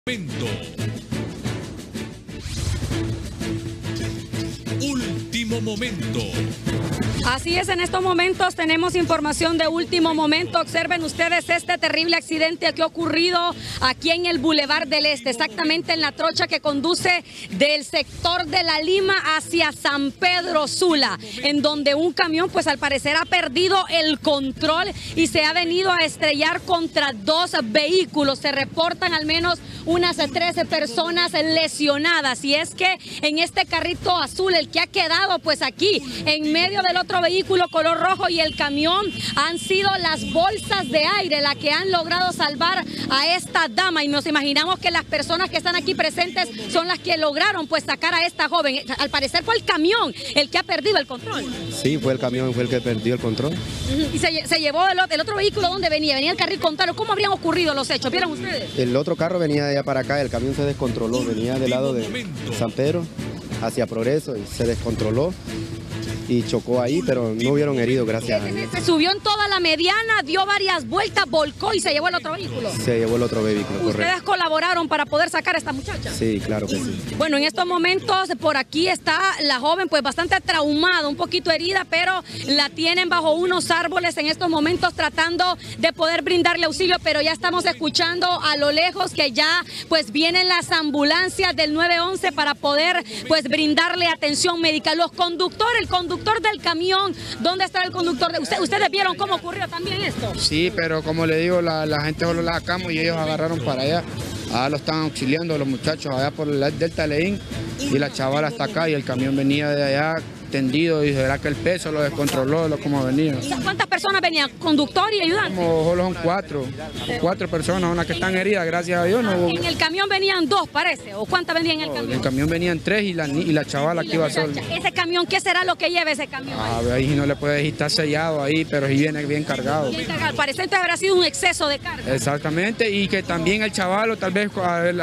Último momento. Así es, en estos momentos tenemos información de último momento. Observen ustedes este terrible accidente que ha ocurrido aquí en el Boulevard del Este, exactamente en la trocha que conduce del sector de La Lima hacia San Pedro Sula, en donde un camión pues al parecer ha perdido el control y se ha venido a estrellar contra dos vehículos. Se reportan al menos unas 13 personas lesionadas, y es que en este carrito azul, el que ha quedado pues aquí en medio del otro vehículo color rojo y el camión, han sido las bolsas de aire las que han logrado salvar a esta dama, y nos imaginamos que las personas que están aquí presentes son las que lograron pues sacar a esta joven. Al parecer fue el camión el que ha perdido el control. Sí, fue el camión, fue el que perdió el control. Y se llevó el otro vehículo. ¿Dónde venía? Venía el carril contrario. ¿Cómo habrían ocurrido los hechos? ¿Vieron ustedes? El otro carro venía de allá para acá, el camión se descontroló, venía del lado de San Pedro hacia Progreso y se descontroló y chocó ahí, pero no hubieron heridos, gracias a Dios. Se subió en toda la mediana, dio varias vueltas, volcó y se llevó el otro vehículo. Se llevó el otro vehículo, correcto. ¿Ustedes colaboraron para poder sacar a esta muchacha? Sí, claro que sí. Bueno, en estos momentos por aquí está la joven pues bastante traumada, un poquito herida, pero la tienen bajo unos árboles en estos momentos tratando de poder brindarle auxilio, pero ya estamos escuchando a lo lejos que ya pues vienen las ambulancias del 911 para poder pues brindarle atención médica. El conductor del camión, ¿dónde está el conductor? ¿Ustedes vieron cómo ocurrió también esto? Sí, pero como le digo, la gente solo la sacamos y ellos agarraron para allá. Ahora lo están auxiliando los muchachos allá por el Delta Leín, y la chavala está acá y el camión venía de allá tendido, y será que el peso lo descontroló, como venía. ¿Cuántas personas venían? ¿Conductor y ayudante? Como solo son cuatro personas, unas que están heridas, gracias a Dios. No. En el camión venían dos, parece, ¿o cuántas venían en el camión? En el camión venían tres y la chavala que iba sola. ¿Ese camión, qué será lo que lleva ese camión? Ahí no le puede decir, está sellado ahí, pero sí viene bien cargado. Bien cargado. Parece que habrá sido un exceso de carga. Exactamente, y que también el chavalo tal vez,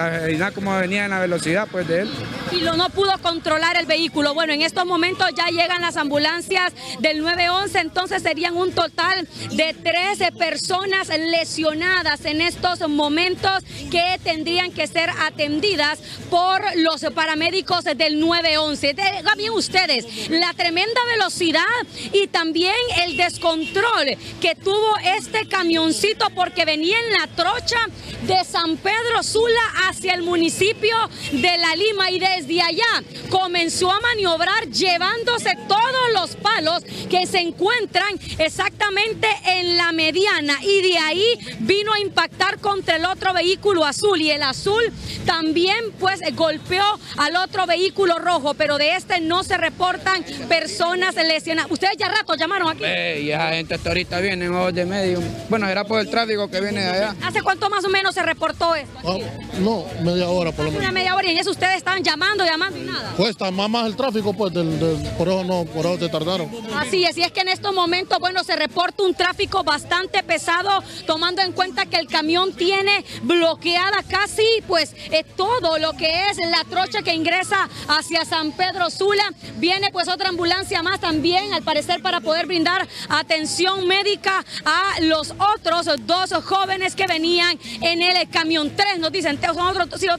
como venía en la velocidad pues de él. Y no pudo controlar el vehículo. Bueno, en estos momentos ya llegan las ambulancias del 911, entonces serían un total de 13 personas lesionadas en estos momentos que tendrían que ser atendidas por los paramédicos del 911. Digan bien ustedes, la tremenda velocidad y también el descontrol que tuvo este camioncito, porque venía en la trocha de San Pedro Sula hacia el municipio de La Lima, y desde allá comenzó a maniobrar llevándose todos los palos que se encuentran exactamente en la mediana, y de ahí vino a impactar contra el otro vehículo azul, y el azul también pues golpeó al otro vehículo rojo, pero de este no se reportan personas lesionadas. ¿Ustedes ya rato llamaron aquí? Y esa gente hasta ahorita viene en ojos de medio. Bueno, era por el tráfico que viene de allá. ¿Hace cuánto más o menos se reportó esto? No, media hora por lo menos. Una media hora, y en eso ustedes estaban llamando y nada. Pues está más el tráfico, pues, por eso se tardaron. Así es, y es que en estos momentos, bueno, se reporta un tráfico bastante pesado, tomando en cuenta que el camión tiene bloqueada casi, pues, todo lo que es la trocha que ingresa hacia San Pedro Sula. Viene, pues, otra ambulancia más también, al parecer, para poder brindar atención médica a los otros dos jóvenes que venían en el camión. Tres, nos dicen, son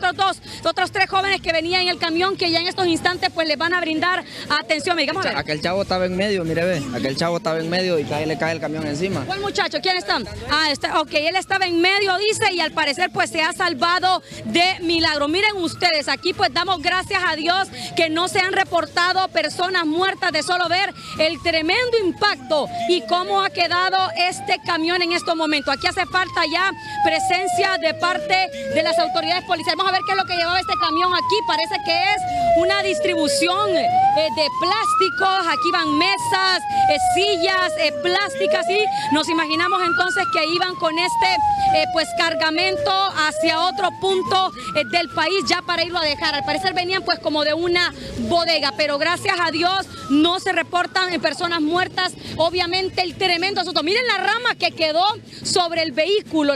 otros tres jóvenes que venían en el camión, que ya en estos instantes, pues, les van a brindar atención médica. Aquel chavo estaba en medio, mire, ve, aquel chavo estaba en medio y le cae el camión encima. ¿Cuál muchacho? ¿Quién está? Ok, él estaba en medio, dice, y al parecer pues se ha salvado de milagro. Miren ustedes, aquí pues damos gracias a Dios que no se han reportado personas muertas, de solo ver el tremendo impacto y cómo ha quedado este camión en estos momentos. Aquí hace falta ya presencia de parte de las autoridades policiales. Vamos a ver qué es lo que llevaba este camión aquí. Parece que es una distribución de plásticos. Aquí van mesas, sillas plásticas, y nos imaginamos entonces que iban con pues cargamento hacia otro punto del país ya para irlo a dejar. Al parecer venían pues como de una bodega, pero gracias a Dios no se reportan personas muertas. Obviamente el tremendo asunto. Miren la rama que quedó sobre el vehículo,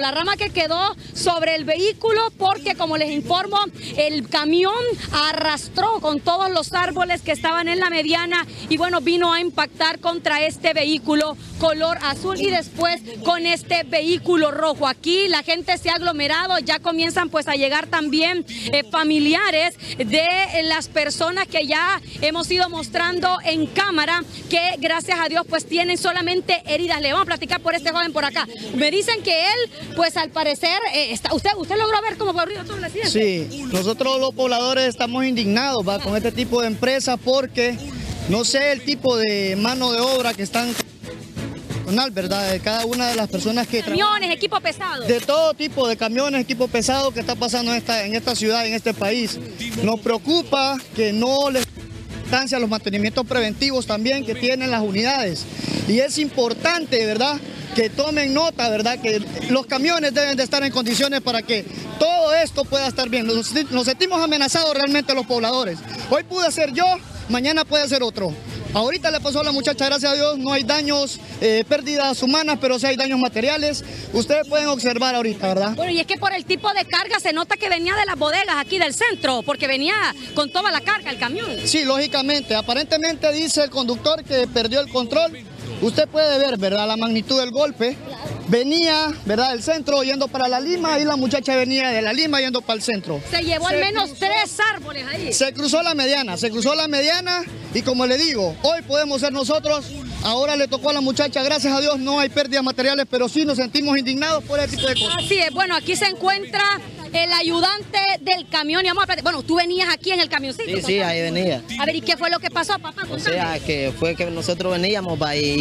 porque como les informo, el camión arrastró con todos los árboles que estaban en la mediana, y bueno, vino a impactar contra este vehículo color azul y después con este vehículo rojo. Aquí la gente se ha aglomerado, ya comienzan pues a llegar también también familiares de las personas que ya hemos ido mostrando en cámara, que gracias a Dios pues tienen solamente heridas. Le vamos a platicar por este joven por acá. Me dicen que él, pues al parecer, ¿usted logró ver cómo ocurrió todo el accidente? Sí, nosotros los pobladores estamos indignados con este tipo de empresas porque no sé el tipo de mano de obra que están, ¿verdad? De cada una de las personas que camiones, equipo pesado. De todo tipo de camiones, equipo pesado que está pasando en esta ciudad, en este país. Nos preocupa que no les a los mantenimientos preventivos también que tienen las unidades. Y es importante, ¿verdad?, que tomen nota, ¿verdad?, que los camiones deben de estar en condiciones para que todo esto pueda estar bien. Nos sentimos amenazados realmente los pobladores. Hoy pude ser yo, mañana puede ser otro. Ahorita le pasó a la muchacha, gracias a Dios, no hay daños, pérdidas humanas, pero sí hay daños materiales. Ustedes pueden observar ahorita, ¿verdad? Bueno, y es que por el tipo de carga se nota que venía de las bodegas aquí del centro, porque venía con toda la carga el camión. Sí, lógicamente. Aparentemente dice el conductor que perdió el control. Usted puede ver, ¿verdad?, la magnitud del golpe. Venía, ¿verdad?, del centro yendo para La Lima y la muchacha venía de La Lima yendo para el centro. Se llevó al menos 3 árboles ahí. Se cruzó la mediana y como le digo, hoy podemos ser nosotros. Ahora le tocó a la muchacha, gracias a Dios no hay pérdidas materiales, pero sí nos sentimos indignados por ese tipo de cosas. Así es, bueno, aquí se encuentra el ayudante del camión y vamos a platicar. Bueno, tú venías aquí en el camioncito. Sí, ahí venía. A ver, ¿y qué fue lo que pasó, papá? O sea, que fue que nosotros veníamos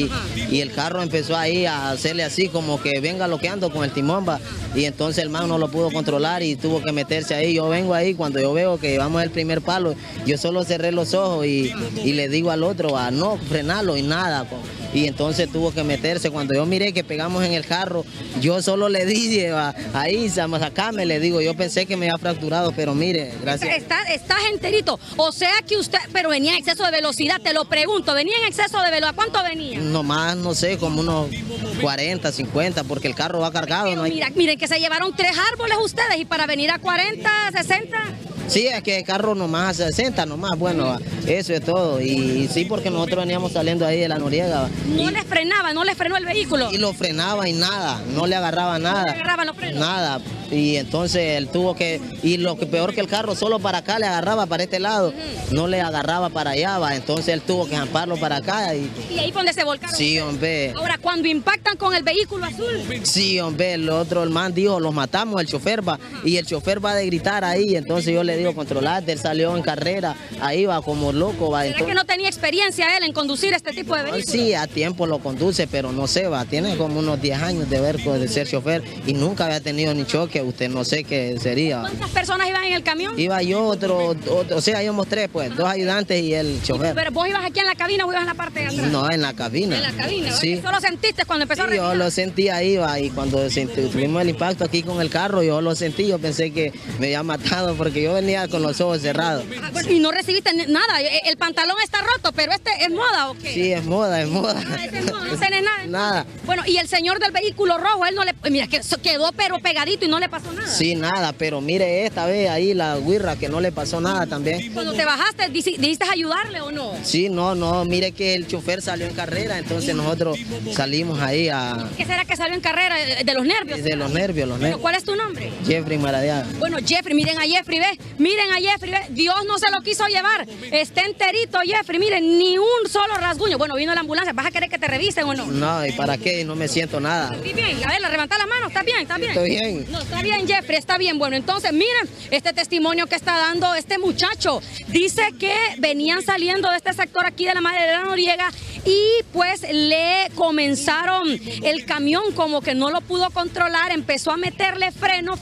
y el carro empezó ahí a hacerle así como que venga loqueando con el timón, y entonces el man no lo pudo controlar y tuvo que meterse ahí. Yo vengo ahí, cuando yo veo que vamos al primer palo, yo solo cerré los ojos y le digo al otro a no frenarlo y nada. Y entonces tuvo que meterse. Cuando yo miré que pegamos en el carro, yo solo le dije ahí, sacame, le digo, yo pensé que me había fracturado, pero mire, gracias. Estás enterito, o sea que usted, pero venía en exceso de velocidad, te lo pregunto, venía en exceso de velocidad, ¿cuánto venía? Nomás, no sé, como unos 40, 50, porque el carro va cargado. Pero no hay... miren que se llevaron 3 árboles ustedes y para venir a 40, 60... Sí, es que el carro nomás a 60, nomás, bueno, eso es todo. Y sí, porque nosotros veníamos saliendo ahí de La Noriega. ¿No les frenaba, no les frenó el vehículo? Y lo frenaba y nada, no le agarraba nada. ¿No le agarraban los frenos? Nada. Y entonces él tuvo que, y lo que peor que el carro solo para acá le agarraba para este lado, no le agarraba para allá, entonces él tuvo que zamparlo para acá. ¿Y ahí fue donde se volcaron? Sí, hombre. Ahora, cuando impactan con el vehículo azul. Sí, hombre, el man dijo, los matamos, el chofer y el chofer va de gritar ahí, entonces yo le digo, controlate, él salió en carrera, ahí va como loco. ¿Será entonces... que no tenía experiencia él en conducir este tipo de vehículos? Sí, a tiempo lo conduce, pero no sé, tiene como unos 10 años de ser chofer y nunca había tenido ni choque, usted no sé qué sería. ¿Cuántas personas iban en el camión? Iba yo, otro, o sea, íbamos 3, pues, 2 ayudantes y el chofer. ¿Pero vos ibas aquí en la cabina o ibas en la parte de atrás? No, en la cabina. En la cabina, sí. ¿Eso lo sentiste cuando empezó a revisar? Yo lo sentí ahí, y cuando tuvimos el impacto aquí con el carro, yo lo sentí, yo pensé que me había matado porque yo venía con los ojos cerrados. Bueno, y no recibiste nada, el pantalón está roto, pero ¿es moda o qué? Sí, es moda, es moda. No tenés nada. Nada. Bueno, y el señor del vehículo rojo, él no le, mira, que quedó pero pegadito y no le pasó nada. Sí, nada, pero mire esta vez ahí la guirra que no le pasó nada también. Cuando te bajaste, ¿dijiste ayudarle o no? Sí, no, mire que el chofer salió en carrera, entonces nosotros salimos ahí a... ¿Qué será que salió en carrera? ¿De los nervios? De los nervios, Bueno, ¿cuál es tu nombre? Jeffrey Maradiaga. Bueno, Jeffrey, miren a Jeffrey, ¿ves? Miren a Jeffrey, ¿ves? Dios no se lo quiso llevar. Está enterito, Jeffrey, miren, ni un solo rasguño. Bueno, vino la ambulancia, ¿vas a querer que te revisen o no? No, ¿y para qué? No me siento nada. ¿Estás bien? A ver, levanta la mano, ¿estás bien? ¿Estás bien? Estoy bien. No, está bien, Jeffrey, está bien. Bueno, entonces, miren, este testimonio que está dando este muchacho. Dice que venían saliendo de este sector aquí de la Madre de La Noriega y pues le comenzaron el camión como que no lo pudo controlar, empezó a meterle freno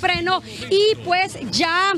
y pues ya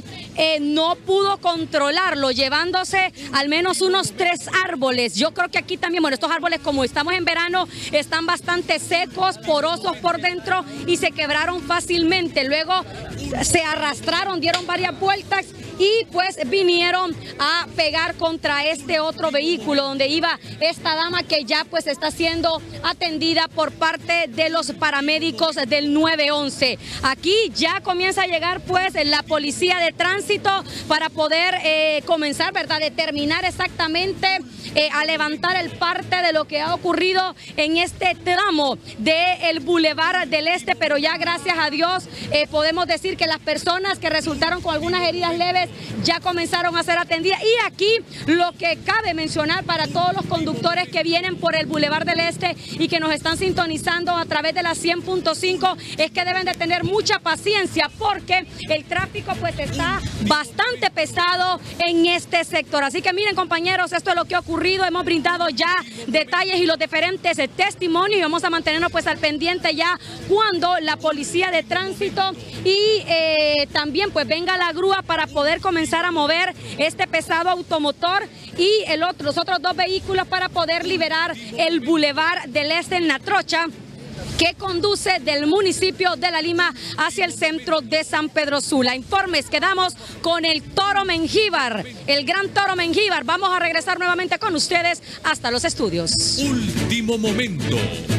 no pudo controlarlo, llevándose al menos unos 3 árboles. Yo creo que aquí también, bueno, estos árboles como estamos en verano, están bastante secos, porosos por dentro y se quebraron fácilmente. Luego se arrastraron, dieron varias vueltas y pues vinieron a pegar contra este otro vehículo donde iba esta dama, que ya pues está siendo atendida por parte de los paramédicos del 911. Aquí ya comienza a llegar pues la policía de tránsito para poder comenzar, ¿verdad?, determinar exactamente a levantar el parte de lo que ha ocurrido en este tramo del Boulevard del Este, pero ya gracias a Dios podemos decir que las personas que resultaron con algunas heridas leves ya comenzaron a ser atendidas. Y aquí lo que cabe mencionar para todos los conductores que vienen por el Boulevard del Este y que nos están sintonizando a través de la 100.5 es que deben de tener mucha paciencia, porque el tráfico pues está bastante pesado en este sector. Así que miren, compañeros, esto es lo que ha ocurrido. Hemos brindado ya detalles y los diferentes testimonios y vamos a mantenernos pues al pendiente ya cuando la policía de tránsito y también pues venga la grúa para poder comenzar a mover este pesado automotor y los otros dos vehículos para poder liberar el Boulevard del Este en la trocha que conduce del municipio de La Lima hacia el centro de San Pedro Sula. Informes que damos con el Toro Mengíbar, el gran Toro Mengíbar. Vamos a regresar nuevamente con ustedes hasta los estudios. Último momento.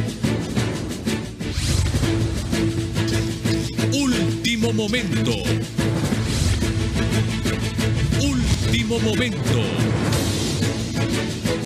Último momento. Último momento.